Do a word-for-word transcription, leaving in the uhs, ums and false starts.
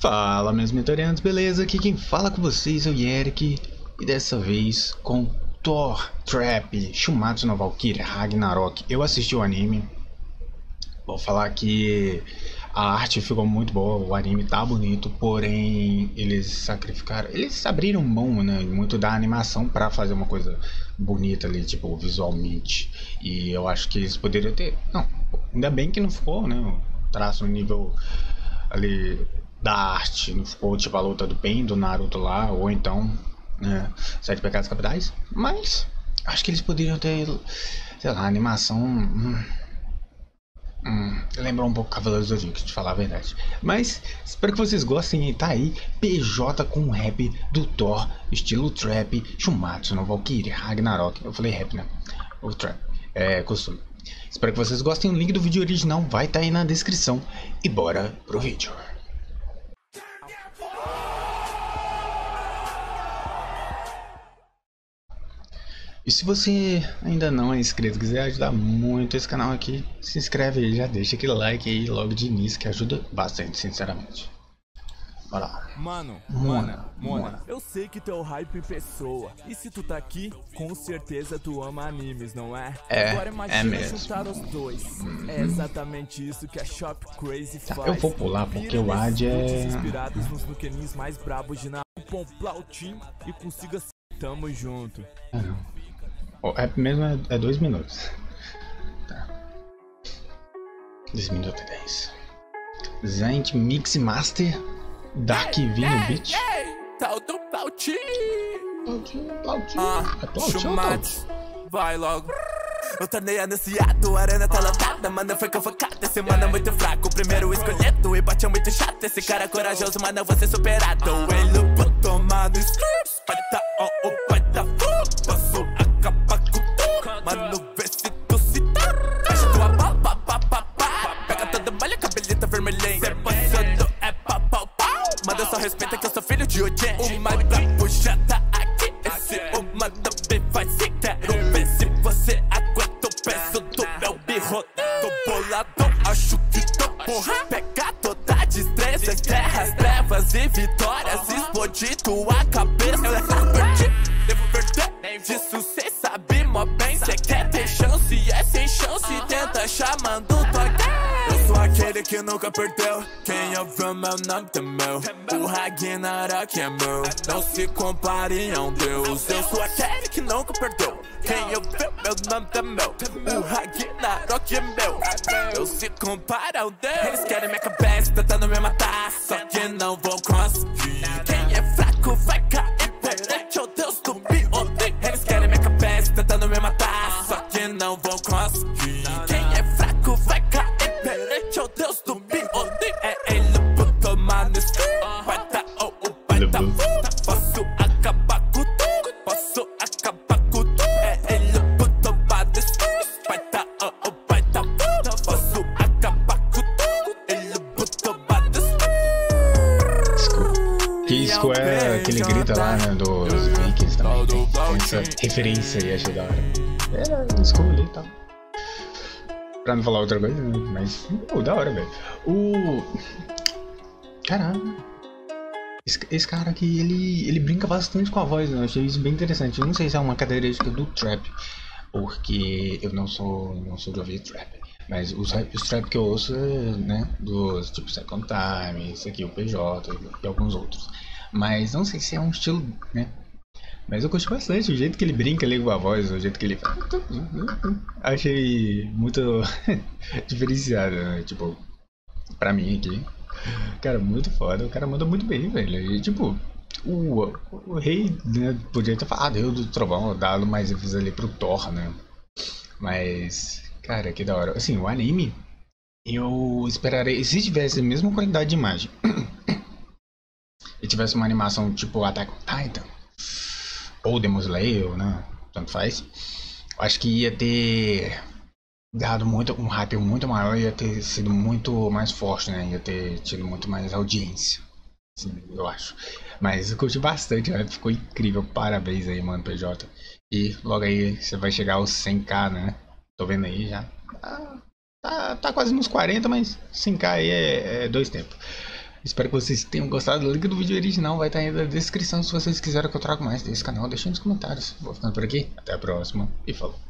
Fala, meus mentorianos, beleza? Aqui quem fala com vocês é o Eric, e dessa vez com Thor, Trap, Shumatsu no Valkyria, Ragnarok. Eu assisti o anime, vou falar que a arte ficou muito boa, o anime tá bonito, porém eles sacrificaram, eles abriram mão, né, muito da animação pra fazer uma coisa bonita ali, tipo, visualmente. E eu acho que eles poderiam ter, não, ainda bem que não ficou, né, o traço no nível ali da arte, não ficou tipo a luta do Pain, do Naruto lá, ou então, né, Sete Pecados Capitais, mas acho que eles poderiam ter, sei lá, a animação hum, hum, lembrou um pouco Cavaleiros do Zodíaco, de falar a verdade. Mas espero que vocês gostem. E tá aí P J com o rap do Thor, estilo trap, Shumatsu no Valkyria, Ragnarok. Eu falei rap, né? O trap, é costume. Espero que vocês gostem. O link do vídeo original vai estar aí na descrição. E bora pro vídeo. E se você ainda não é inscrito, quiser ajudar muito esse canal aqui, se inscreve aí, já deixa aquele like aí logo de início, que ajuda bastante, sinceramente. Bora lá. Mano, Mona, Mona, Mona. eu sei que tu é o hype em pessoa. E se tu tá aqui, com certeza tu ama animes, não é? É, Agora é imagina mesmo. juntar os dois. É exatamente isso que a Shop Crazy Tá, faz. eu vou pular porque Vira o ad nesses é... vídeos inspirados nos nukenins mais brabos de Naruto, Plautim e consiga se... Tamo junto. Ah, não. O rap mesmo é, é dois minutos. Tá. dois minutos e dez. Zaint Mix Master Dark Vinho Beat. Tal do Plautim. Plautinho, Plautinho. Ah, É Plautinho, Shumatsu, vai logo. Eu tornei anunciado, a arena tá lotada. Mano, foi convocado, esse mano é muito fraco. Primeiro escolhido e bate muito chato. Esse cara é corajoso, mas não vou ser superado. Ele vou tomar no script. Vai tá on, oh, vai tá full. Posso acabar com tudo. Mano, vê se tu se tá. Fecha tua pau, pá, pá, pá, pá. Pega toda malha, cabelita vermelhinha. Cê posicionou, é pau, pau, pau. Manda só respeita que eu sou filho de Odin. O mais brabo já tá aqui. Esse o mano bem faz sim. Quero ver se você aguenta o peso do meu birro. Tô boladão, acho que tô porra. Pega toda a destreza, guerras, trevas e vitórias. Explodir tua cabeça. Eu perdi, devo perder. Disso cê sabe mó bem. Cê quer ter chance e é sem chance. Tenta chamando tua. Eu sou aquele que nunca perdeu. Quem ouviu meu nome temeu. O Ragnarok é meu. Não se compare a um deus. Eu sou aquele que nunca perdeu. Quem ouviu meu nome temeu. O Ragnarok é meu. Eu se compara a um deus. Eles querem minha cabeça tentando me matar. Só que não vão conseguir. Quem é fraco vai cair perante o Deus do Biondi. Eles querem minha cabeça tentando me matar. Só que não vão conseguir. Quem é fraco vai cair perante o Deus do Biondi. É ele por tomar no escuro. Vai tá ou vai tá full. Posso acabar com tudo. Posso acabar com tudo. É ele por tomar no escuro. Vai tá ou vai tá full. Posso acabar com tudo. Ele por tomar no escuro. Que isso é aquele grito lá, né, dos Vikings também. Tem, tem essa referência aí, achei da hora. É, escolhi e tal. Pra não falar outra coisa, né? Mas, pô, da hora, velho. O... Caramba. Esse, esse cara aqui, ele, ele brinca bastante com a voz, né? Eu achei isso bem interessante. Eu não sei se é uma característica do trap, porque eu não sou, não sou de ouvir trap. Mas os, os trap que eu ouço é, né, dos tipo Second Time, esse aqui, o P J e alguns outros. Mas não sei se é um estilo, né? Mas eu curti bastante o jeito que ele brinca ali com a voz, o jeito que ele fala. Achei muito diferenciado, né? Tipo, pra mim aqui. Cara, muito foda, o cara manda muito bem, velho. E tipo, o, o rei, né, podia ter falado eu do trovão, dado mais ênfase ali pro Thor, né? Mas, cara, que da hora. Assim, o anime, eu esperaria, se tivesse a mesma qualidade de imagem e tivesse uma animação tipo Attack on Titan ou Demon Slayer, né? Tanto faz. Eu acho que ia ter dado muito, um hype muito maior, ia ter sido muito mais forte, né? Ia ter tido muito mais audiência, assim, eu acho. Mas eu curti bastante, né? Ficou incrível. Parabéns aí, mano, P J. E logo aí você vai chegar aos cem k, né? Tô vendo aí já. Tá, tá, tá quase nos quarenta, mas cem k aí é, é dois tempos. Espero que vocês tenham gostado. O link do vídeo original vai estar aí na descrição se vocês quiserem que eu traga mais desse canal. Deixem nos comentários. Vou ficando por aqui. Até a próxima e falou.